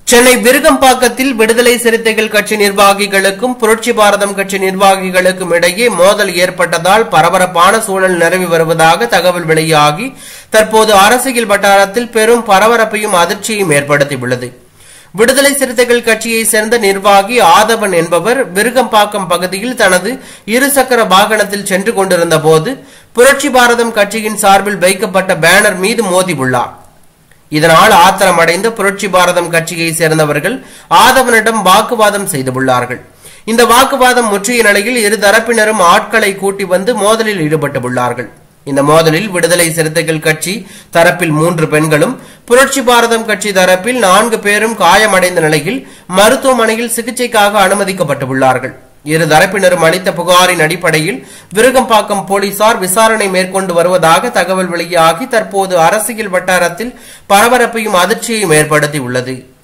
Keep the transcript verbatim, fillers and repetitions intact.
சென்னை விருகம்பாக்கத்தில் விடுதலை சிறுத்தைகள் கட்சி நிர்வாகிகளுக்கும் புரட்சி பாரதம் கட்சி நிர்வாகிகளுக்கும் இடையே மோதல் ஏற்பட்டதால் பரபரப்பான சூழல் நிலவி வருவதாக தகவல் வெளியாகி தற்போது அரசியல் வட்டாரத்தில் பெரும் பரபரப்பையும் அதிர்ச்சியையும் ஏற்படுத்தியுள்ளது. விடுதலை சிறுத்தைகள் கட்சியைச் சேர்ந்த நிர்வாகி ஆதவன் என்பவர் விருகம்பாக்கம் பகுதியில் தனது இருசக்கர வாகனத்தில் சென்று கொண்டிருந்த போது புரட்சி பாரதம் கட்சியின் சார்பில் வைக்கப்பட்ட பேனர் மீது மோதியுள்ளார். இதனால் ஆத்திரமடைந்த புரட்சி பாரதம் கட்சியைச் சேர்ந்தவர்கள் ஆதவனிடம் வாக்குவாதம் செய்துள்ளார்கள். இந்த வாக்குவாதம் முற்றிய நிலையில் இரு தரப்பினரும் ஆட்களை கூட்டி வந்து மோதலில் ஈடுபட்டுள்ளார்கள். இந்த மோதலில் விடுதலை சிறுத்தைகள் கட்சி தரப்பில் மூன்று பெண்களும் புரட்சி பாரதம் கட்சி தரப்பில் நான்கு பேரும் காயமடைந்த நிலையில் மருத்துவமனையில் சிகிச்சைக்காக அனுமதிக்கப்பட்டுள்ளார்கள். இரு தரப்பினரும் அளித்த புகாரின் அடிப்படையில் விருகம்பாக்கம் போலீசார் விசாரணை மேற்கொண்டு வருவதாக தகவல் வெளியாகி தற்போது அரசியல் வட்டாரத்தில் பரபரப்பையும் அதிர்ச்சியையும் ஏற்படுத்தியுள்ளது.